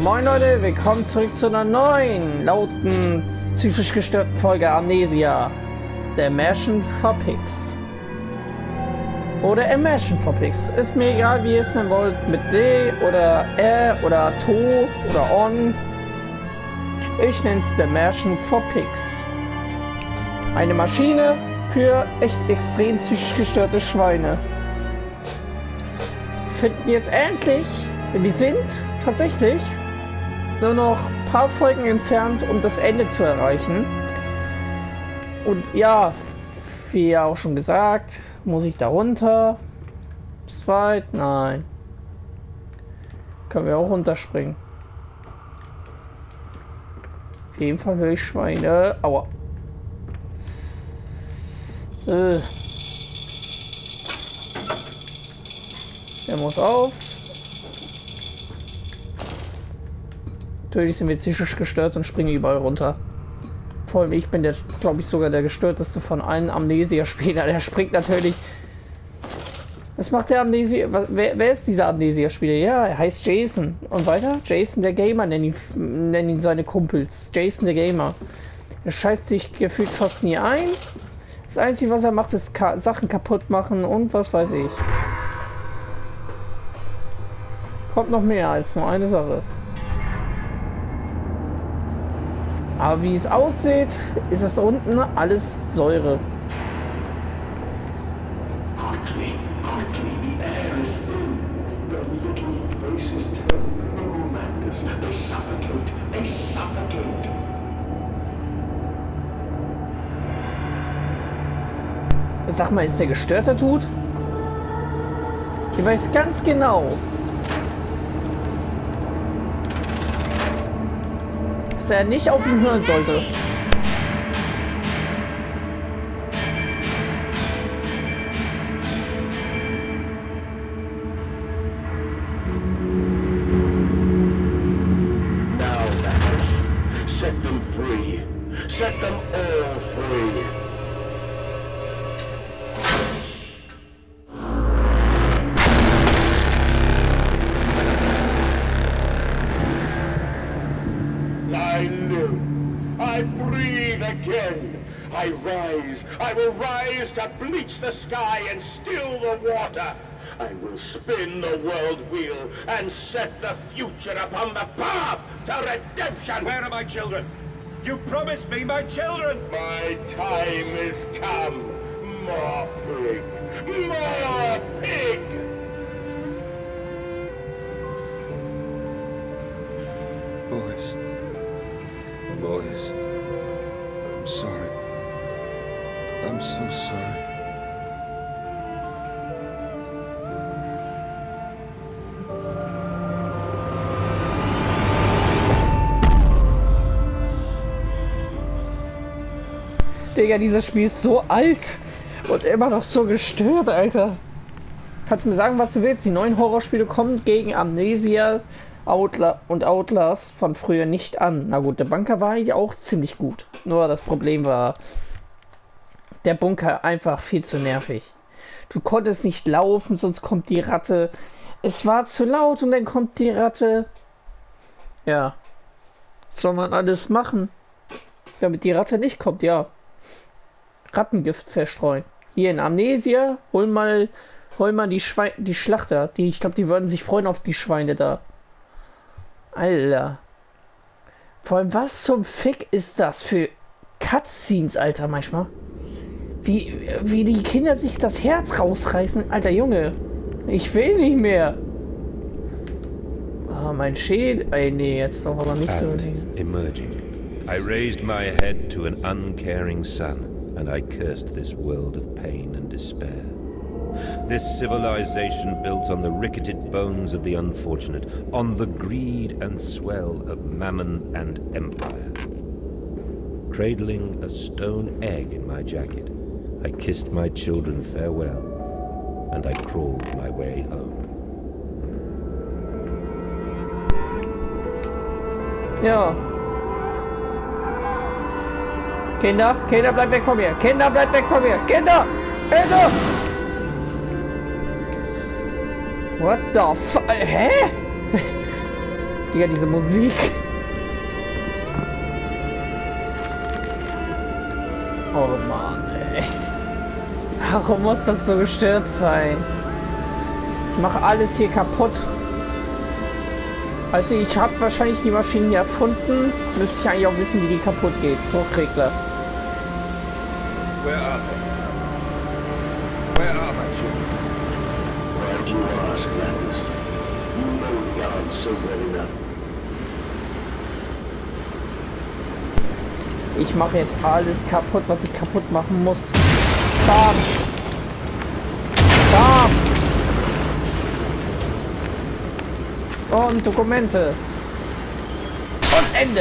Moin Leute, willkommen zurück zu einer neuen, lauten, psychisch gestörten Folge Amnesia. Der Immersion for Pigs. Oder Immersion for Pigs. Ist mir egal, wie ihr es nennen wollt. Mit D oder R oder To oder On. Ich nenne es der Immersion for Pigs. Eine Maschine für echt extrem psychisch gestörte Schweine. Finden jetzt endlich, wir sind tatsächlich nur noch ein paar Folgen entfernt, um das Ende zu erreichen. Und ja, wie ja auch schon gesagt, muss ich da runter. Bis weit? Nein. Können wir auch runterspringen. Auf jeden Fall höre ich Schweine. Aua. So. Der muss auf. Natürlich sind wir psychisch gestört und springen überall runter. Vor allem ich bin der, glaube ich, sogar der gestörteste von allen Amnesia-Spieler. Der springt natürlich. Was macht der Amnesia? Wer ist dieser Amnesia-Spieler? Ja, er heißt Jason. Und weiter? Jason der Gamer nennen ihn seine Kumpels. Jason der Gamer. Er scheißt sich gefühlt fast nie ein. Das Einzige, was er macht, ist Sachen kaputt machen und was weiß ich. Kommt noch mehr als nur eine Sache. Aber wie es aussieht, ist es unten alles Säure. Quickly, the air is thin. The little faces turn blue, madness. They suffocate, they suffocate. Sag mal, ist der gestört, der Tut? Ich weiß ganz genau, dass er nicht auf ihn hören sollte. Now, madness, set them free. Set them all free. I live. I breathe again. I rise. I will rise to bleach the sky and still the water. I will spin the world wheel and set the future upon the path to redemption. Where are my children? You promised me my children! My time is come. More pig. More pig. Boys, I'm sorry. I'm so sorry. Digga, dieses Spiel ist so alt und immer noch so gestört, Alter. Kannst du mir sagen, was du willst? Die neuen Horrorspiele kommen gegen Amnesia und Outlast von früher nicht an. Na gut, der Bunker war ja auch ziemlich gut. Nur das Problem war, der Bunker einfach viel zu nervig. Du konntest nicht laufen, sonst kommt die Ratte. Es war zu laut und dann kommt die Ratte. Ja. Was soll man alles machen, damit die Ratte nicht kommt? Ja. Rattengift verstreuen. Hier in Amnesia, hol mal die Schlachter. Ich glaube, die würden sich freuen auf die Schweine da. Alter. Vor allem, was zum Fick ist das für Cutscenes, Alter, manchmal? Wie die Kinder sich das Herz rausreißen. Alter, Junge. Ich will nicht mehr. Ah, mein Schädel. Ey, nee, jetzt doch aber nicht so. Emerging, I raised my head to an uncaring sun, and I cursed this world of pain and despair. This civilization built on the ricketed bones of the unfortunate, on the greed and swell of mammon and empire. Cradling a stone egg in my jacket, I kissed my children farewell, and I crawled my way home. Ja. Kinder, bleibt weg von mir! Kinder, bleibt weg von mir! Kinder! Kinder! What the fuck? Hä? Digga, diese Musik. Oh Mann, ey. Warum muss das so gestört sein? Ich mache alles hier kaputt. Also ich habe wahrscheinlich die Maschinen hier erfunden. Müsste ich eigentlich auch wissen, wie die kaputt geht. Druckregler. Where are they? Where are my children? Why do you ask, Landis? You know the answer well enough. Ich mache jetzt alles kaputt, was ich kaputt machen muss. Stop! Stop! Und Dokumente. Und Ende.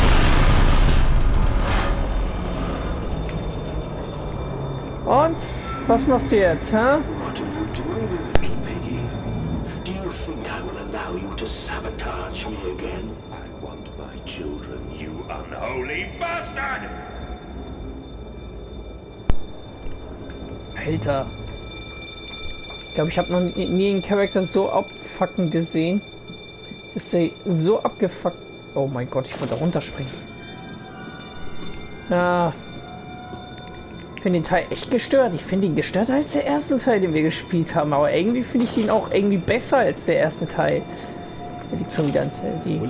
Und? Was machst du jetzt, hä? What are you doing, little piggy? Do you think I will allow you to sabotage me again? I want my children, you unholy bastard! Alter. Ich glaube, ich habe noch nie einen Charakter so abfucken gesehen. Dass der so abgefuckt... Oh mein Gott, ich wollte da runterspringen. Ja. Ich finde den Teil echt gestört. Ich finde ihn gestört als der erste Teil, den wir gespielt haben. Aber irgendwie finde ich ihn auch irgendwie besser als der erste Teil. Da liegt schon wieder ein Teil. Die...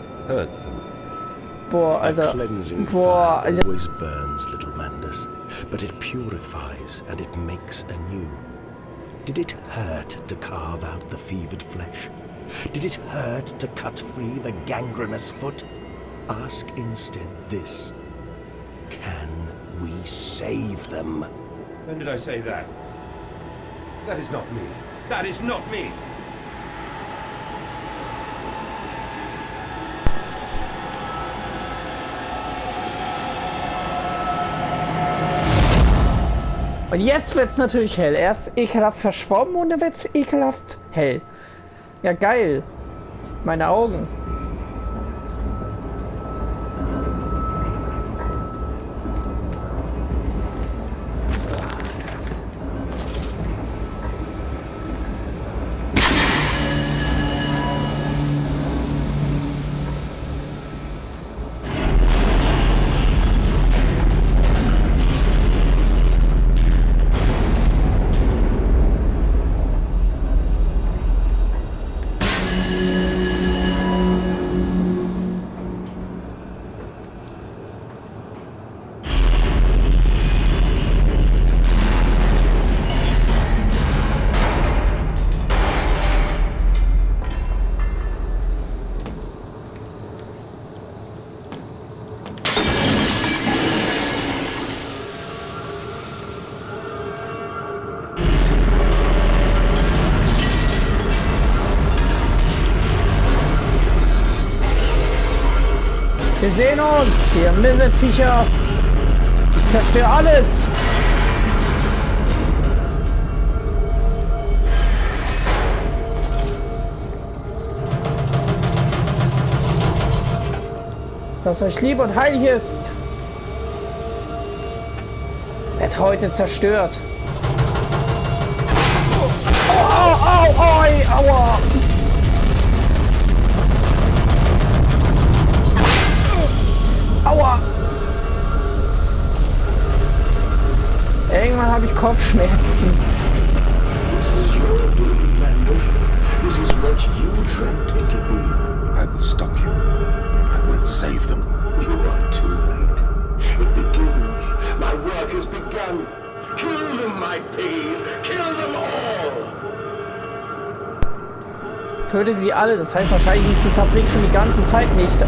Boah, Alter. Boah, Alter. Always burns, little Mandus, but it purifies and it makes anew. Did it hurt to carve out the fevered flesh? Did it hurt to cut free the gangrenous foot? Ask instead this. Can we save them? When did I say that? That is not me. That is not me! Und jetzt wird's natürlich hell. Erst ekelhaft verschwommen und dann wird's ekelhaft hell. Ja, geil. Meine Augen. Wir sehen uns, ihr Missetviecher. Ich zerstöre alles. Das euch lieb und heilig ist. Wird heute zerstört. Au, au, au, au, aua. Aua! Irgendwann habe ich Kopfschmerzen. This is your doing, Landis. This is what you dreamt it to be. I will stop you. I will save them. You are too late. It begins. My work has begun. Kill them, my piggies. Kill them all. Töte sie alle. Das heißt, wahrscheinlich ist die Fabrik schon die ganze Zeit nicht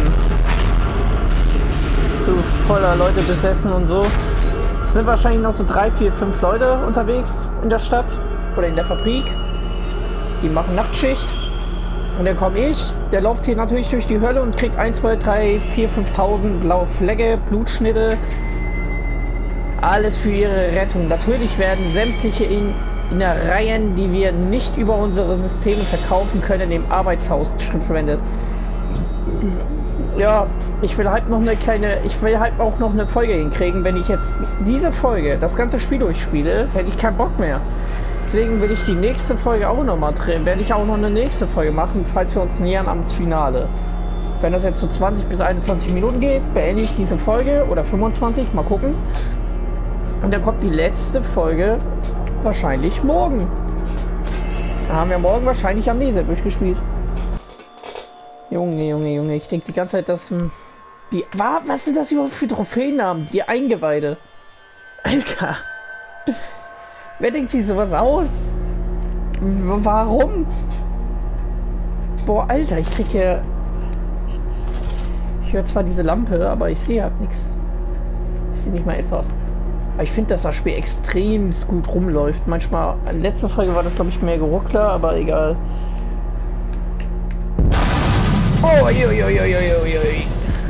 so voller Leute besessen und so. Es sind wahrscheinlich noch so 3, 4, 5 Leute unterwegs in der Stadt oder in der Fabrik. Die machen Nachtschicht. Und dann komme ich, der läuft hier natürlich durch die Hölle und kriegt 1, 2, 3, 4, 5.000 blaue Flecke, Blutschnitte. Alles für ihre Rettung. Natürlich werden sämtliche Innereien, die wir nicht über unsere Systeme verkaufen können, im Arbeitshaus verwendet. Ja, ich will halt auch noch eine Folge hinkriegen. Wenn ich jetzt diese Folge, das ganze Spiel durchspiele, hätte ich keinen Bock mehr. Deswegen will ich die nächste Folge auch nochmal drehen. Werde ich auch noch eine nächste Folge machen, falls wir uns nähern ans Finale. Wenn das jetzt so 20 bis 21 Minuten geht, beende ich diese Folge. Oder 25, mal gucken. Und dann kommt die letzte Folge wahrscheinlich morgen. Dann haben wir morgen wahrscheinlich Amnesia durchgespielt. Junge, ich denke die ganze Zeit, dass... was sind das überhaupt für Trophäennamen? Die Eingeweide. Alter. Wer denkt sich sowas aus? Warum? Boah, Alter, ich krieg hier... Ich höre zwar diese Lampe, aber ich sehe halt nichts. Ich sehe nicht mal etwas. Aber ich finde, dass das Spiel extrem gut rumläuft. Manchmal, in der letzten Folge war das, glaube ich, mehr Geruckler, aber egal. Oh, ui.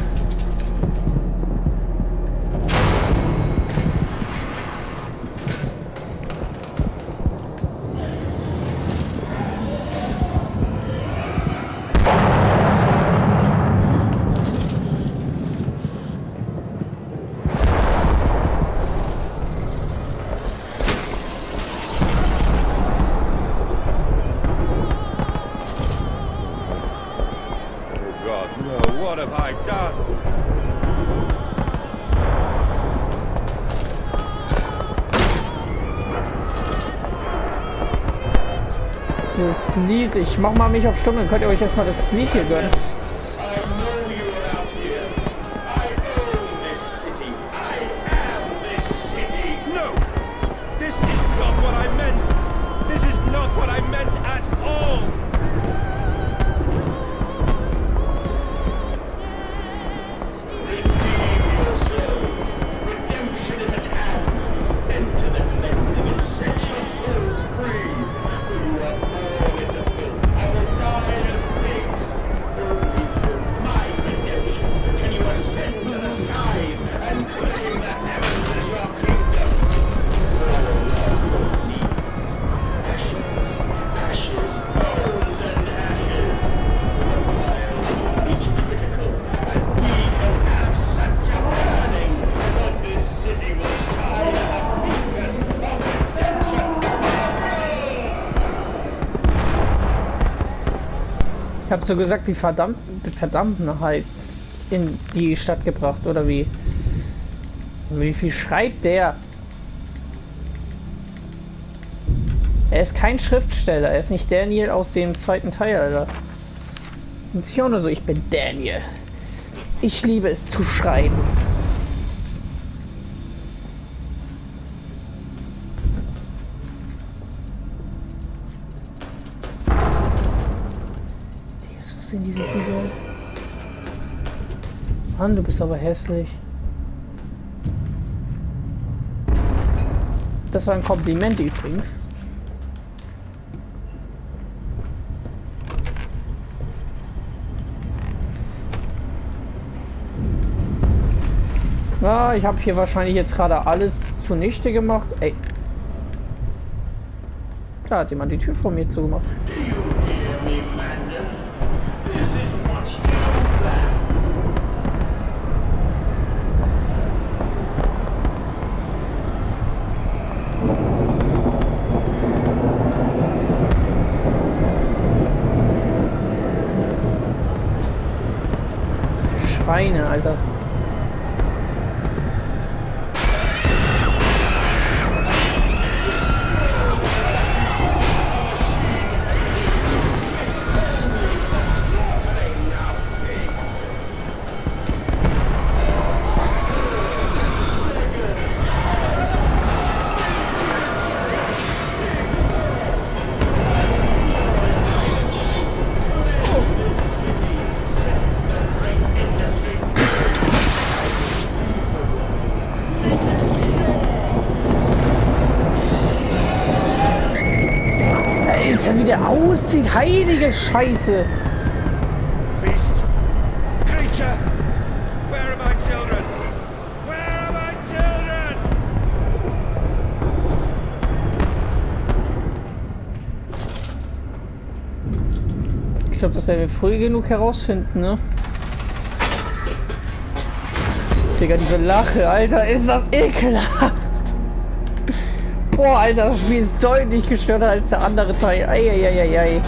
What have I done? Dieses Lied, ich mach mal mich auf Stumm, dann könnt ihr euch jetzt mal das Lied hier gönnen. Ich habe so gesagt, die Verdammtenheit in die Stadt gebracht, oder wie? Wie viel schreibt der? Er ist kein Schriftsteller, er ist nicht Daniel aus dem zweiten Teil, Alter. Und sich auch nur so, ich bin Daniel. Ich liebe es zu schreiben. In diese Figur. Mann, du bist aber hässlich. Das war ein Kompliment übrigens. Ja, ich habe hier wahrscheinlich jetzt gerade alles zunichte gemacht. Ey. Da hat jemand die Tür vor mir zugemacht. Schweine, Alter. Wie der aussieht, heilige Scheiße. Beast, creature, where are my children? Where are my children? Ich glaube, das werden wir früh genug herausfinden, ne? Digga, diese Lache, Alter, ist das ekelhaft. Boah, Alter, das Spiel ist deutlich gestörter als der andere Teil. Eieieiei.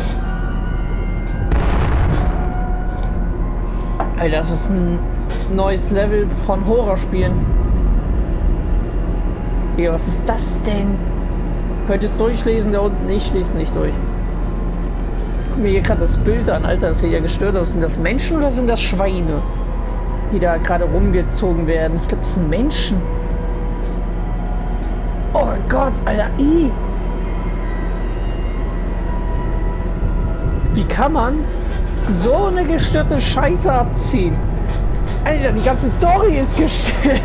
Alter, das ist ein neues Level von Horrorspielen. Digga, was ist das denn? Könntest durchlesen, da unten. Ich lese nicht durch. Guck mir hier gerade das Bild an, Alter, das sieht ja gestört aus. Sind das Menschen oder sind das Schweine, die da gerade rumgezogen werden? Ich glaube, das sind Menschen. Oh Gott, Alter, Wie kann man so eine gestörte Scheiße abziehen? Alter, die ganze Story ist gestört.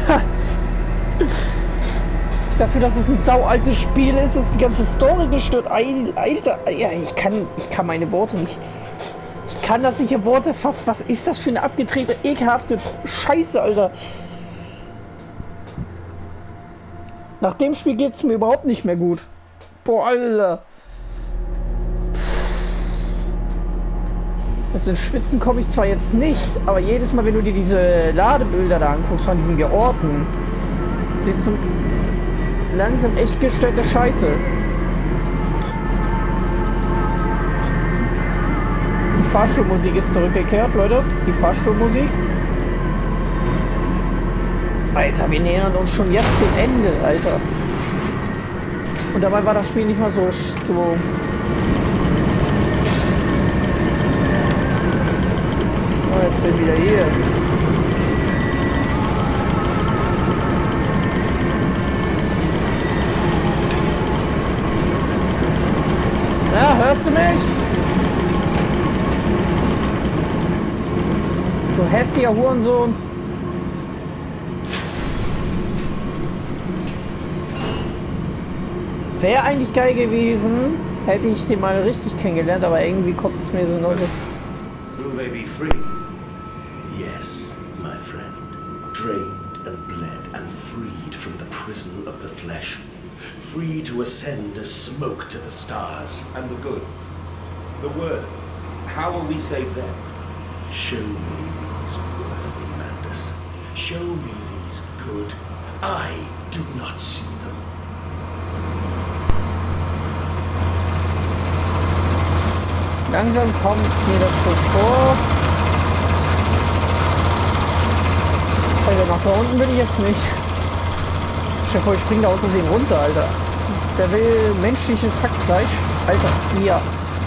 Dafür, dass es ein saualtes Spiel ist, ist die ganze Story gestört. Alter, ja, ich kann meine Worte nicht. Ich kann das nicht in Worte fassen. Was ist das für eine abgedrehte, ekelhafte Scheiße, Alter? Nach dem Spiel geht es mir überhaupt nicht mehr gut. Boah, Alter. Also in Schwitzen komme ich zwar jetzt nicht, aber jedes Mal, wenn du dir diese Ladebilder da anguckst von diesen Georten, siehst du langsam echt gestörte Scheiße. Die Fahrstuhlmusik ist zurückgekehrt, Leute. Die Fahrstuhlmusik. Alter, wir nähern uns schon jetzt dem Ende, Alter. Und dabei war das Spiel nicht mal so... Oh, jetzt bin ich wieder hier. Ja, hörst du mich? Du hässlicher Hurensohn. Wäre eigentlich geil gewesen, hätte ich den mal richtig kennengelernt, aber irgendwie kommt es mir so noch so. Will they be free? Yes, my friend. Drained and bled and freed from the prison of the flesh. Free to ascend as smoke to the stars. And the good. The word. How will we save them? Show me these worthy Mandus. Show me these good. I do not see them. Langsam kommt mir das so vor. Also nach da unten will ich jetzt nicht. Stell dir vor, ich spring da aus Versehen runter, Alter. Der will menschliches Hackfleisch. Alter, ja.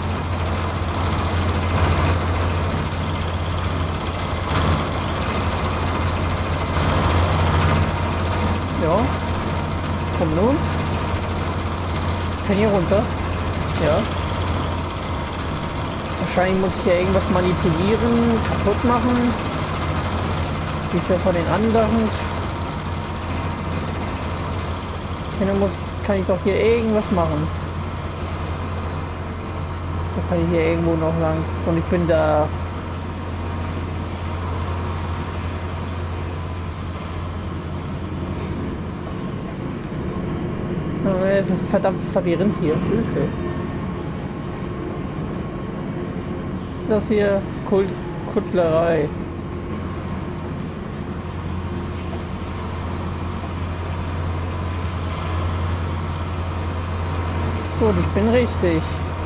Ja. Komm nun. Kann hier runter? Ja. Wahrscheinlich muss ich ja irgendwas manipulieren, kaputt machen. Wie ist ja von den anderen. Kann ich doch hier irgendwas machen. Da kann ich hier irgendwo noch lang. Und ich bin da. Es ist ein verdammtes Labyrinth hier. Hilfe. Ist das hier Kuttlerei? Gut, ich bin richtig.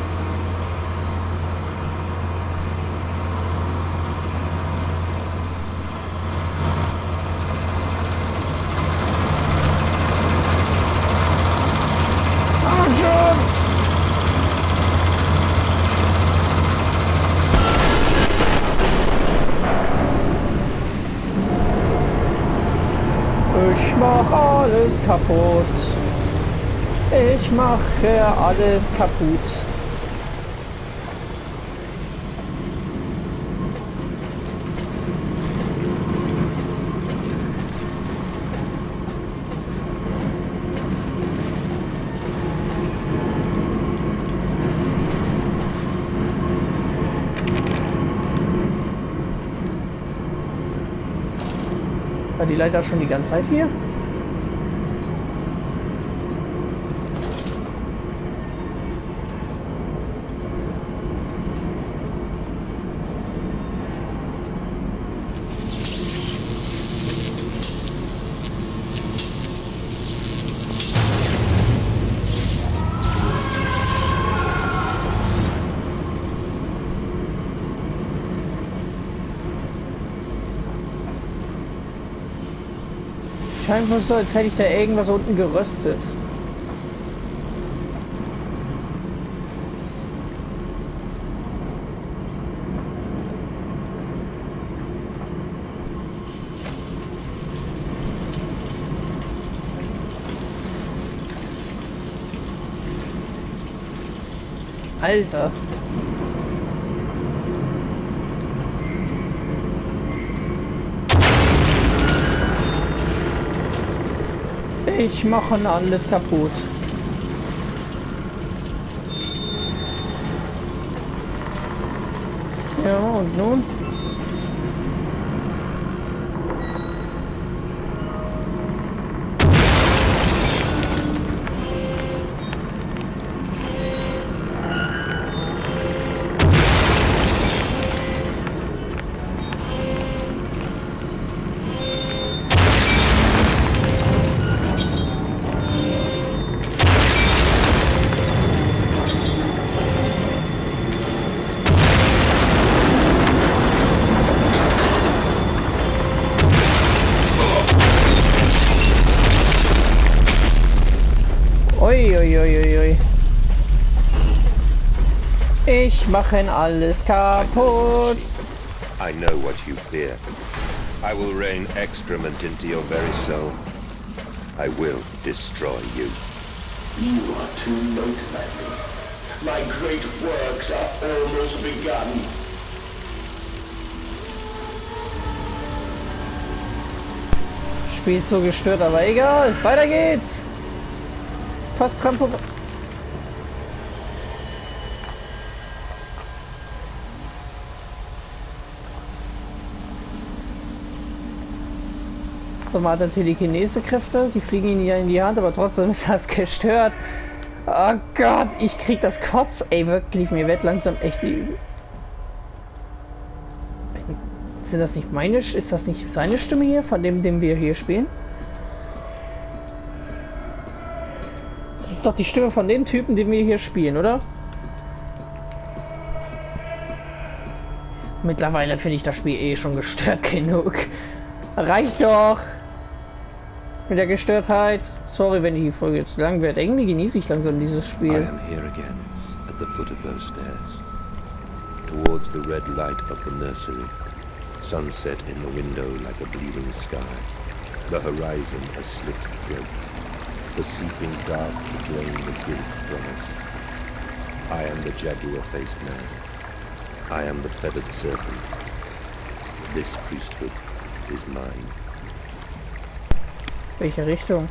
Ich mach alles kaputt. Ich mache alles kaputt. War die Leiter schon die ganze Zeit hier? Scheint wohl so, als hätte ich da irgendwas unten geröstet. Alter. Ich mache alles kaputt. Ja, und nun? Uiuiuiui. Ich mache alles kaputt. I know what you fear. I will rain excrement into your very soul. I will destroy you. You are too late, Magnus. My great works are almost begun. Spiel ist so gestört, aber egal. Weiter geht's. Fast dran vorbei. So, man hat er Telekinese-Kräfte, die fliegen ihn ja in die Hand, aber trotzdem ist das gestört. Oh Gott, ich krieg das Kotz. Ey, wirklich, mir wird langsam echt übel. Sind das nicht meine? Ist das nicht seine Stimme hier, von dem, den wir hier spielen? Das ist doch die Stimme von dem Typen, den wir hier spielen, oder? Mittlerweile finde ich das Spiel eh schon gestört genug. Reicht doch! Mit der Gestörtheit. Sorry, wenn die Folge jetzt lang wird. Irgendwie genieße ich langsam dieses Spiel. I am here again, at the foot of those stairs. Towards the red light of the nursery. Sunset in the window like a bleeding sky. The horizon a slit throat. The seeping dark to drain the drink from us. I am the jaguar-faced man. I am the feathered serpent. This priesthood is mine. Welche Richtung?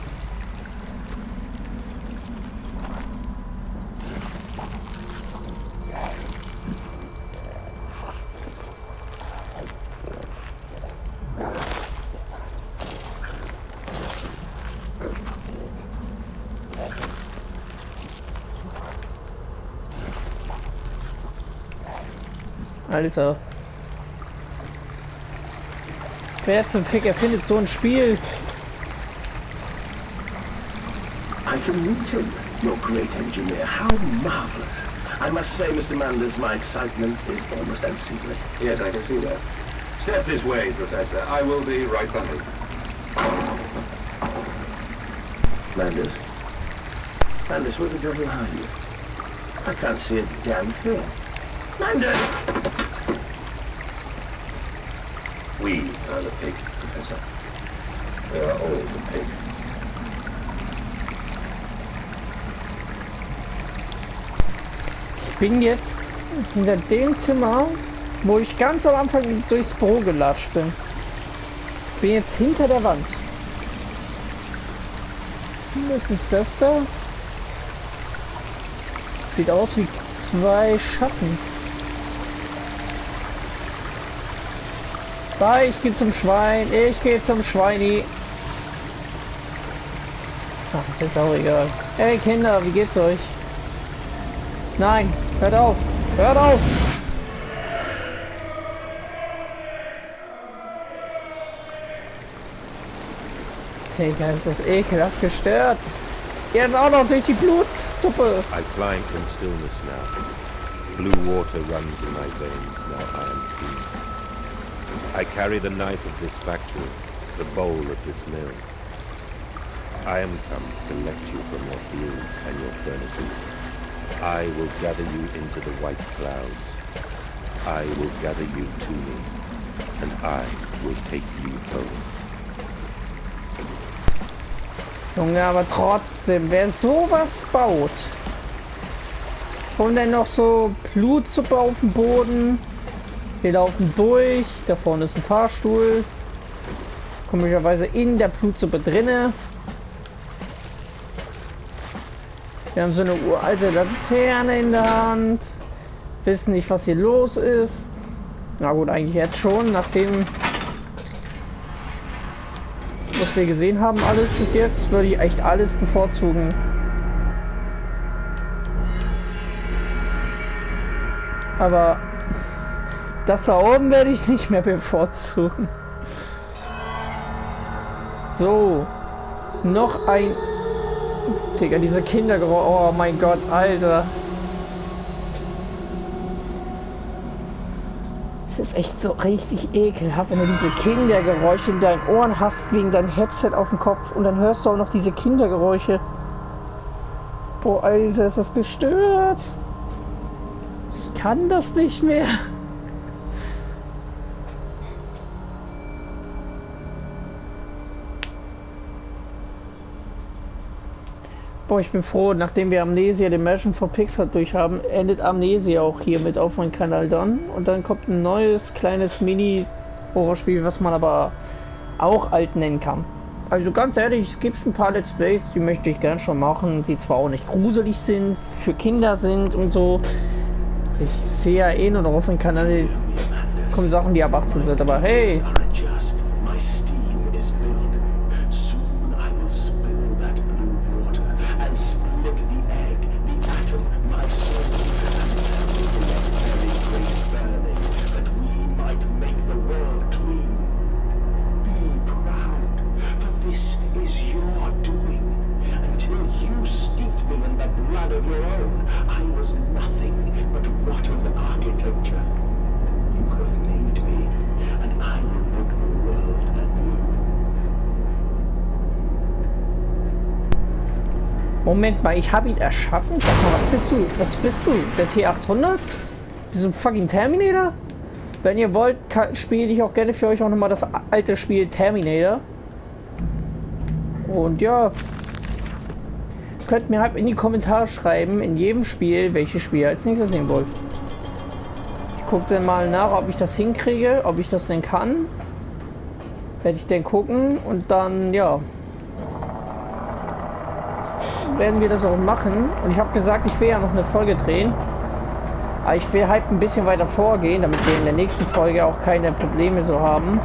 Alter. Wer zum Fick erfindet so ein Spiel? I can meet him, your great engineer. How marvelous. I must say, Mr. Manders, my excitement is almost unseemly. Yes, I can see that. Step this way, Professor. I will be right behind. Manders? Manders, where the devil are you? I can't see a damn thing. Manders! We are the pig, Professor. We are all the pig. Ich bin jetzt hinter dem Zimmer, wo ich ganz am Anfang durchs Büro gelatscht bin. Ich bin jetzt hinter der Wand. Was ist das da? Sieht aus wie zwei Schatten. Da, ich gehe zum Schwein. Ich gehe zum Schweini. Ach, ist jetzt auch egal. Hey Kinder, wie geht's euch? Nein, hört auf! Hört auf! Digga, ist das ekelhaft gestört. Jetzt auch noch durch die Blutsuppe. I climb in stillness now. Blue water runs in my veins, now I am clean. I carry the knife of this factory, the bowl of this mill. I am come to collect you from your fields and your furnaces. I will gather you into the white clouds. I will gather you to me, and I will take you home. Junge, aber trotzdem, wer sowas baut und dann noch so Blutsuppe auf dem Boden, wir laufen durch, da vorne ist ein Fahrstuhl, komischerweise in der Blutsuppe drinne. Wir haben so eine uralte Laterne in der Hand, wissen nicht, was hier los ist. Na gut, eigentlich jetzt schon, nachdem was wir gesehen haben, alles bis jetzt, würde ich echt alles bevorzugen. Aber das da oben werde ich nicht mehr bevorzugen. So, noch ein... Digga, diese Kindergeräusche, oh mein Gott, Alter. Das ist echt so richtig ekelhaft, wenn du diese Kindergeräusche in deinen Ohren hast, wegen deinem Headset auf dem Kopf und dann hörst du auch noch diese Kindergeräusche. Boah, Alter, ist das gestört. Ich kann das nicht mehr. Boah, ich bin froh, nachdem wir Amnesia, den Mission for Pixar durch haben, endet Amnesia auch hier mit auf meinem Kanal dann. Und dann kommt ein neues, kleines Mini-Horrorspiel, was man aber auch alt nennen kann. Also ganz ehrlich, es gibt ein paar Let's Plays, die möchte ich gern schon machen, die zwar auch nicht gruselig sind, für Kinder sind und so. Ich sehe ja eh nur noch auf dem Kanal kommen Sachen, die ab 18 sind, aber hey! Moment mal, ich habe ihn erschaffen? Sag mal, was bist du? Was bist du? Der T800? Bist du ein fucking Terminator? Wenn ihr wollt, spiele ich auch gerne für euch auch nochmal das alte Spiel Terminator. Und ja, könnt mir halt in die Kommentare schreiben, in jedem Spiel, welches Spiel ihr als nächstes sehen wollt. Ich gucke dann mal nach, ob ich das hinkriege, ob ich das denn kann. Werde ich denn gucken und dann, ja, werden wir das auch machen. Und ich habe gesagt, ich will ja noch eine Folge drehen. Aber ich will halt ein bisschen weiter vorgehen, damit wir in der nächsten Folge auch keine Probleme so haben.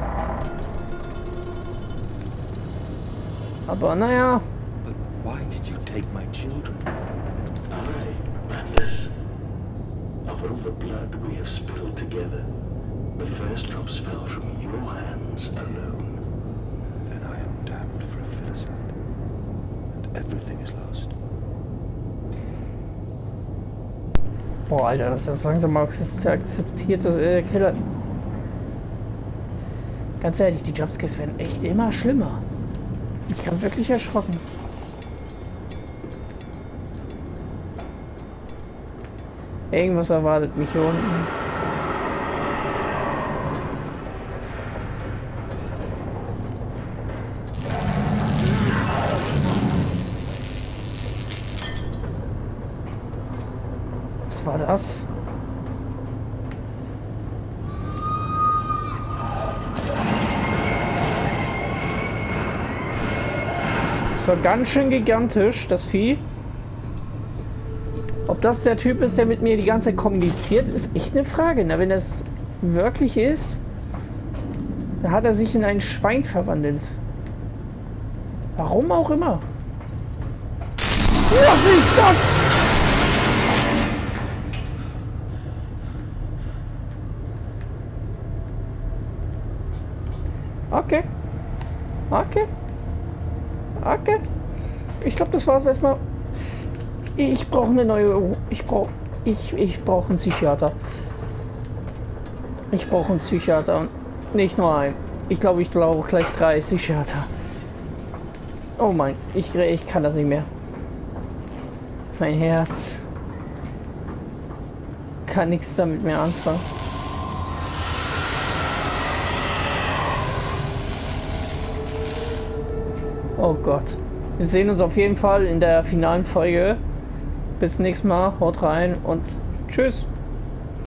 Aber naja. But why did you take my children? I, Mandus. Of all the blood we have spilled together, the first drops fell from your hands alone. Then I am damned for a filicide. Everything is lost. Boah, Alter, das ist langsam mal akzeptiert, dass er Killer. Ganz ehrlich, die Jumpscares werden echt immer schlimmer. Ich bin wirklich erschrocken. Irgendwas erwartet mich hier unten. Was war das? Das war ganz schön gigantisch, das Vieh. Ob das der Typ ist, der mit mir die ganze Zeit kommuniziert, ist echt eine Frage. Na, wenn das wirklich ist, dann hat er sich in ein Schwein verwandelt. Warum auch immer. Was ist das? Okay. Okay. Okay. Ich glaube, das war es erstmal. Ich brauche eine neue. Ich brauche einen Psychiater. Ich brauche einen Psychiater und nicht nur einen. Ich glaube, ich brauche gleich 30 Schwerter. Oh mein, ich kann das nicht mehr. Mein Herz kann nichts damit mehr anfangen. Oh Gott. Wir sehen uns auf jeden Fall in der finalen Folge. Bis nächstes Mal. Haut rein und tschüss.